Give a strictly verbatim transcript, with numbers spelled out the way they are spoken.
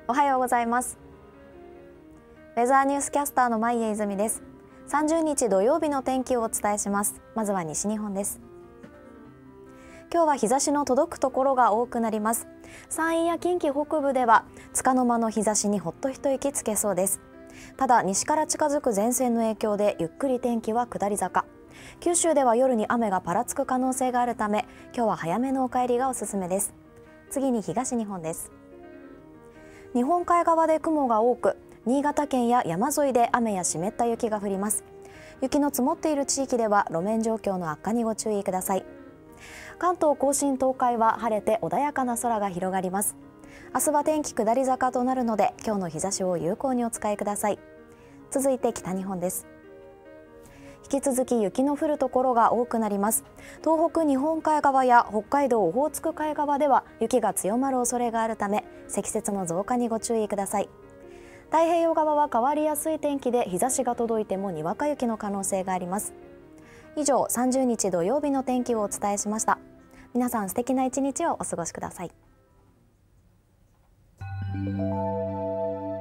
おはようございます。ウェザーニュースキャスターの前江泉です。さんじゅうにち土曜日の天気をお伝えします。まずは西日本です。今日は日差しの届くところが多くなります。山陰や近畿北部では束の間の日差しにほっと一息つけそうです。ただ西から近づく前線の影響でゆっくり天気は下り坂。九州では夜に雨がぱらつく可能性があるため、今日は早めのお帰りがおすすめです。次に東日本です。日本海側で雲が多く、新潟県や山沿いで雨や湿った雪が降ります。雪の積もっている地域では路面状況の悪化にご注意ください。関東甲信東海は晴れて穏やかな空が広がります。明日は天気下り坂となるので、今日の日差しを有効にお使いください。続いて北日本です。引き続き雪の降るところが多くなります。東北日本海側や北海道オホーツク海側では雪が強まる恐れがあるため、積雪の増加にご注意ください。太平洋側は変わりやすい天気で、日差しが届いてもにわか雪の可能性があります。以上、さんじゅうにち土曜日の天気をお伝えしました。皆さん素敵な一日をお過ごしください。